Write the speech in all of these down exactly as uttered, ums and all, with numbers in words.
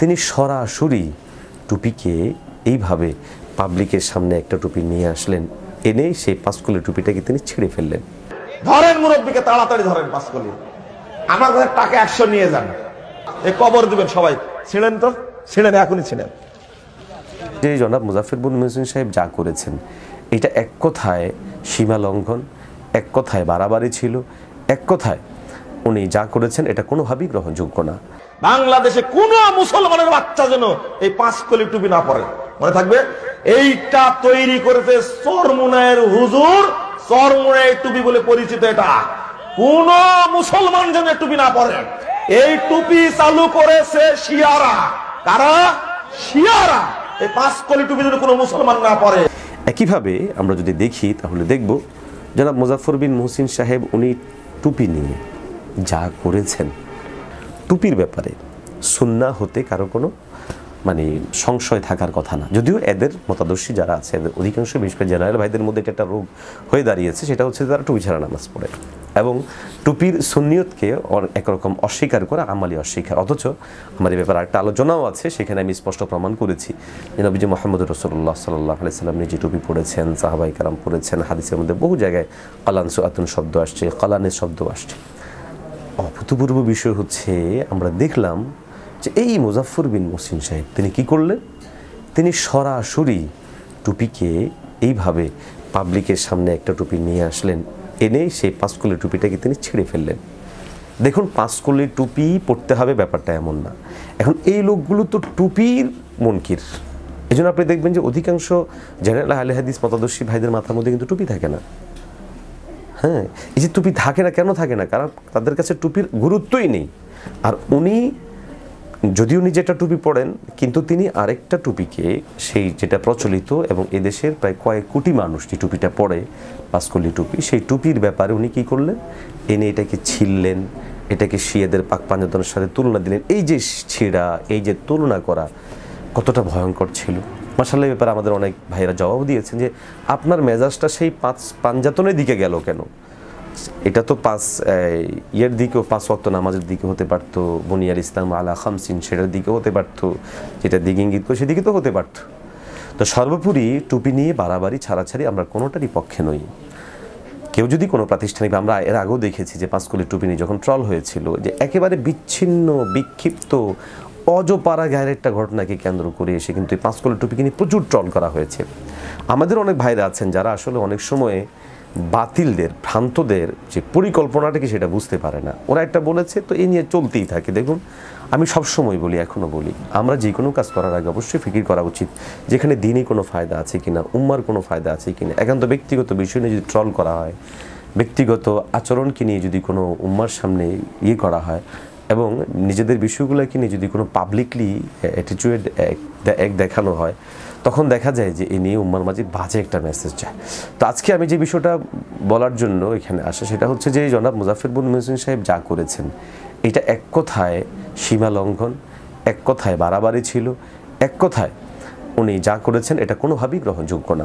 তিনি সরাসরি টুপিকে এইভাবে পাবলিকের সামনে একটা টুপি নিয়ে আসলেন, এনে সেই পাঁচকলের টুপিটাকে তিনি ছিঁড়ে ফেললেন। ধরেন মুরব্বীকে, তাড়াতাড়ি ধরেন পাঁচকলি, আমার কাছে টাকা একশো নিয়ে যান, এই কবর দিবেন সবাই। ছিঁড়েন তো, ছিঁড়েন, এখনই ছিঁড়েন। যে জনাব মুজাফফর বিন মুহসিন সাহেব যা করেছেন, এটা এক কথায় সীমা লঙ্ঘন, এক কথায় বাড়াবাড়ি ছিল, এক কথায় উনি যা করেছেন এটা কোনোভাবেই গ্রহণযোগ্য না। বাংলাদেশে কোন মুসলমানের বাচ্চা যেন এই পাঁচকলি টুপি না পরে, মনে থাকবে। এইটা তৈরি করেছে চরমুনায়ের হুজুর, চরমুনায়ের টুপি বলে পরিচিত। এটা কোন মুসলমান যেন টুপি না পরে। এই টুপি চালু করেছে শিয়ারা। কারা? শিয়ারা। এই পাঁচকলি টুপি যেন কোনো মুসলমান না পরে। একইভাবে আমরা যদি দেখি তাহলে দেখব জনাব মুজাফফর বিন মুহসিন সাহেব উনি টুপি নিয়ে যা করেছেন, টুপির ব্যাপারে সুন্নাহ হতে কারো কোনো মানে সংশয় থাকার কথা না। যদিও এদের মতাদর্শী যারা আছে, এদের অধিকাংশ বিশেষ করে জেনারেল ভাইদের মধ্যে এটা একটা রোগ হয়ে দাঁড়িয়েছে, সেটা হচ্ছে তারা টুপি ছাড়া নামাজ পড়ে এবং টুপির সুন্নিয়তকে একরকম অস্বীকার করে, আমালি অস্বীকার। অথচ আমার এই ব্যাপারে একটা আলোচনাও আছে, সেখানে আমি স্পষ্ট প্রমাণ করেছি যে নবীজি মুহাম্মদ রাসূলুল্লাহ সাল্লাল্লাহু আলাইহি সাল্লাম নিজে টুপি পড়েছেন, সাহাবায়ে কেরাম পড়েছেন। হাদিসের মধ্যে বহু জায়গায় কালান সুআতুন শব্দ আসছে, কালানের শব্দ আসছে। অভূতপূর্ব বিষয় হচ্ছে আমরা দেখলাম যে এই মুজাফফর বিন মুহসিন সাহেব তিনি কি করলেন, তিনি সরাসরি টুপিকে এইভাবে পাবলিকের সামনে একটা টুপি নিয়ে আসলেন, এনে সেই পাঁচকলের টুপিটাকে তিনি ছিঁড়ে ফেললেন। দেখুন, পাঁচকলের টুপি পড়তে হবে ব্যাপারটা এমন না। এখন এই লোকগুলো তো টুপির মুনকির, এই জন্য আপনি দেখবেন যে অধিকাংশ জেনারেল আহলে হাদিস মতাদর্শী ভাইদের মাথার মধ্যে কিন্তু টুপি থাকে না। হ্যাঁ, এই যে টুপি থাকে না, কেন থাকে না? কারণ তাদের কাছে টুপির গুরুত্বই নেই। আর উনি যদিও নিজে একটা টুপি পড়েন, কিন্তু তিনি আরেকটা টুপিকে, সেই যেটা প্রচলিত এবং এদেশের প্রায় কয়েক কোটি মানুষ যে টুপিটা পড়ে, পাঁচকলি টুপি, সেই টুপির ব্যাপারে উনি কী করলেন, এনে এটাকে ছিললেন, এটাকে শিয়াদের পাক পাঞ্জাতনের সাথে তুলনা দিলেন। এই যে ছিঁড়া, এই যে তুলনা করা কতটা ভয়ঙ্কর ছিল। মাশাআল্লাহ, এই ব্যাপারে আমাদের অনেক ভাইয়েরা জবাব দিয়েছেন যে আপনার মেজাজটা সেই পাঁচ পাঞ্জাতনের দিকে গেল কেন? এটা তো পাঁচ ইয়ের দিকেও, পাঁচ ওয়াক্ত নামাজের দিকে হতে পারতো, বুনিয়াল ইসলাম আলা খামসিন সেটার দিকে হতে পারতো, যেটা দিকে ইঙ্গিত করে সেদিকে তো হতে পারতো। তো সর্বোপরি টুপি নিয়ে বাড়াবাড়ি ছাড়াছাড়ি আমরা কোনোটারই পক্ষে নই। কেউ যদি কোনো প্রাতিষ্ঠানিক, আমরা এর আগেও দেখেছি যে পাঁচকলি টুপি নিয়ে যখন ট্রল হয়েছিল, যে একেবারে বিচ্ছিন্ন বিক্ষিপ্ত অজপাড়া গায়ের একটা ঘটনাকে কেন্দ্র করে এসে কিন্তু এই পাঁচকলি টুপিকে নিয়ে প্রচুর ট্রল করা হয়েছে। আমাদের অনেক ভাইরা আছেন যারা আসলে অনেক সময়ে বাতিলদের, ভ্রান্তদের যে পরিকল্পনাটাকে সেটা বুঝতে পারে না। ওরা একটা বলেছে তো এই নিয়ে চলতেই থাকে। দেখুন, আমি সবসময় বলি, এখনও বলি, আমরা যে কোনো কাজ করার আগে অবশ্যই ফিকির করা উচিত যেখানে দিনই কোনো ফায়দা আছে কিনা, উম্মার কোনো ফায়দা আছে কিনা। একান্ত ব্যক্তিগত বিষয় নিয়ে যদি ট্রল করা হয়, ব্যক্তিগত আচরণকে নিয়ে যদি কোনো উম্মার সামনে ইয়ে করা হয় এবং নিজেদের বিষয়গুলোকে নিয়ে যদি কোনো পাবলিকলি অ্যাটিটিউড এক দেখানো হয়, তখন দেখা যায় যে এ নিয়ে উম্মার মাঝে বাজে একটা মেসেজ যায়। তো আজকে আমি যে বিষয়টা বলার জন্য এখানে আসা, সেটা হচ্ছে যে জনাব মুজাফফর বিন মুহসিন সাহেব যা করেছেন, এটা এক কথায় সীমা লঙ্ঘন, এক কথায় বাড়াবাড়ি ছিল, এক কথায় উনি যা করেছেন এটা কোনোভাবেই গ্রহণযোগ্য না।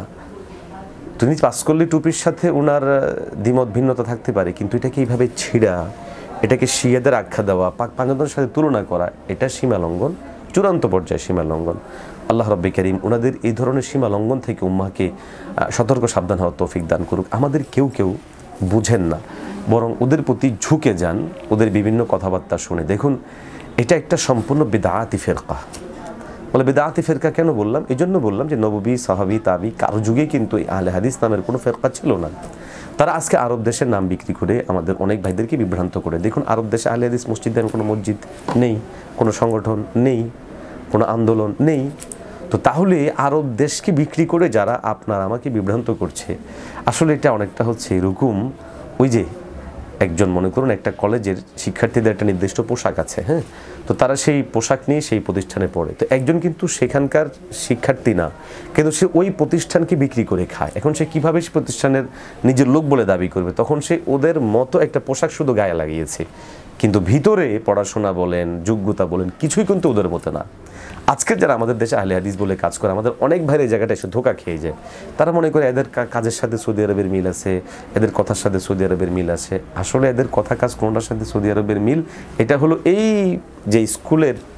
তিনি পাঁচকলি টুপির সাথে ওনার দ্বিমত ভিন্নতা থাকতে পারে, কিন্তু এটাকে এইভাবে ছিঁড়া, এটাকে শিয়াদের আখ্যা দেওয়া, পাক পাঞ্জাতনের সাথে তুলনা করা, এটা সীমা লঙ্ঘন, চূড়ান্ত পর্যায়ে সীমা লঙ্ঘন। আল্লাহ রাব্বি কারীম ওনাদের এই ধরনের সীমা লঙ্ঘন থেকে উম্মাহকে সতর্ক সাবধান হওয়ার তৌফিক দান করুক। আমাদের কেউ কেউ বুঝেন না, বরং ওদের প্রতি ঝুঁকে যান, ওদের বিভিন্ন কথাবার্তা শুনে। দেখুন, এটা একটা সম্পূর্ণ বিদআতি ফিরকা। বলে বিদআতি ফিরকা কেন বললাম? এই জন্য বললাম যে নববী, সাহাবী, তাবি কারো যুগে কিন্তু এই আহলে হাদিস নামের কোনো ফিরকা ছিল না। তারা আজকে আরব দেশের নাম বিক্রি করে আমাদের অনেক ভাইদেরকে বিভ্রান্ত করে। দেখুন, আরব দেশে আহলে হাদিস মসজিদের কোনো মসজিদ নেই, কোনো সংগঠন নেই, কোনো আন্দোলন নেই। তো তাহলে আরব দেশকে বিক্রি করে যারা আপনার আমাকে বিভ্রান্ত করছে, আসলে এটা অনেকটা হচ্ছে এরকম, ওই যে একজন মনে করুন একটা কলেজের শিক্ষার্থীদের একটা নির্দিষ্ট পোশাক আছে, হ্যাঁ, তো তারা সেই পোশাক নিয়ে সেই প্রতিষ্ঠানে পড়ে। তো একজন কিন্তু সেখানকার শিক্ষার্থী না, কিন্তু সে ওই প্রতিষ্ঠানকে বিক্রি করে খায়। এখন সে কীভাবে সে প্রতিষ্ঠানের নিজের লোক বলে দাবি করবে? তখন সে ওদের মতো একটা পোশাক শুধু গায়ে লাগিয়েছে, কিন্তু ভিতরে পড়াশোনা বলেন, যোগ্যতা বলেন, কিছুই কিন্তু ওদের মতো না। আজকের যারা আমাদের দেশে আহলে হাদিস বলে কাজ করে, আমাদের অনেক ভাইয়ের এই জায়গাটা এসে ধোকা খেয়ে যায়। তারা মনে করে এদের কাজের সাথে সৌদি আরবের মিল আছে, এদের কথার সাথে সৌদি আরবের মিল আছে। আসলে এদের কথা কাজ কোনটার সাথে সৌদি আরবের মিল, এটা হলো এই যে স্কুলের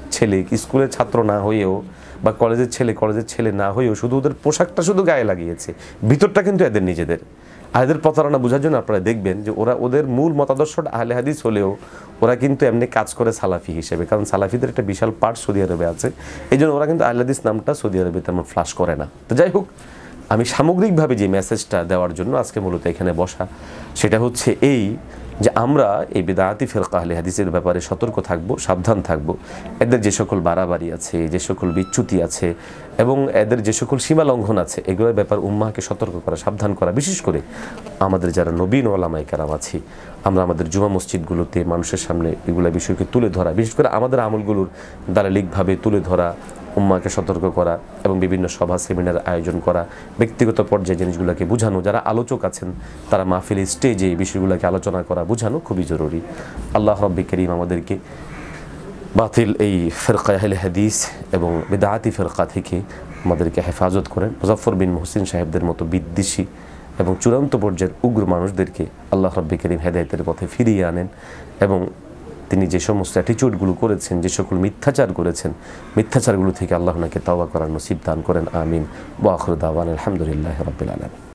ছেলে স্কুলের ছাত্র না হয়েও বা কলেজের ছেলে কলেজের ছেলে না হয়েও শুধু ওদের পোশাকটা শুধু গায়ে লাগিয়েছে, ভিতরটা কিন্তু এদের নিজেদের। আর এদের প্রতারণা বোঝার জন্য আপনারা দেখবেন যে ওরা ওদের মূল মতাদর্শটা আহলে হাদিস হলেও ওরা কিন্তু এমনি কাজ করে সালাফি হিসেবে, কারণ সালাফিদের একটা বিশাল পার্ট সৌদি আরবে আছে, এই জন্য ওরা কিন্তু আহলে হাদিস নামটা সৌদি আরবে তেমন ফ্লাশ করে না। তো যাই হোক, আমি সামগ্রিকভাবে যে মেসেজটা দেওয়ার জন্য আজকে মূলত এখানে বসা, সেটা হচ্ছে এই যে আমরা এই বিদআতি ফিরকা আহলে হাদিসের ব্যাপারে সতর্ক থাকব, সাবধান থাকব। এদের যে সকল বাড়াবাড়ি আছে, যে সকল বিচ্যুতি আছে এবং এদের যে সকল সীমা লঙ্ঘন আছে, এগুলোর ব্যাপার উম্মাহকে সতর্ক করা, সাবধান করা। বিশেষ করে আমাদের যারা নবীন ওলামায়ে কেরাম আছি, আমরা আমাদের জুমা মসজিদগুলোতে মানুষের সামনে এগুলো বিষয়কে তুলে ধরা, বিশেষ করে আমাদের আমলগুলোর দালালিকভাবে তুলে ধরা, উম্মাকে সতর্ক করা এবং বিভিন্ন সভা সেমিনার আয়োজন করা, ব্যক্তিগত পর্যায়ে জিনিসগুলোকে বোঝানো, যারা আলোচক আছেন তারা মাহফিল স্টেজে এই বিষয়গুলোকে আলোচনা করা, বোঝানো খুবই জরুরি। আল্লাহ রাব্বি কারীম আমাদেরকে বাতিল এই ফিরকা আহলে হাদিস এবং বিদআতি ফিরকা থেকে আমাদেরকে হেফাজত করেন। মুজাফফর বিন মুহসিন সাহেবদের মতো বিদ্বেষী এবং চূড়ান্ত পর্যায়ের উগ্র মানুষদেরকে আল্লাহ রাব্বি কারীম হেদায়েতের পথে ফিরিয়ে আনেন এবং তিনি যে সমস্ত অ্যাটিটিউডগুলো করেছেন, যে সকল মিথ্যাচার করেছেন, মিথ্যাচারগুলো থেকে আল্লাহ ওনাকে তওবা করার নসিব দান করেন। আমিন। ওয়া আখিরু দাওয়ানা আলহামদুলিল্লাহি রাব্বিল আলামিন।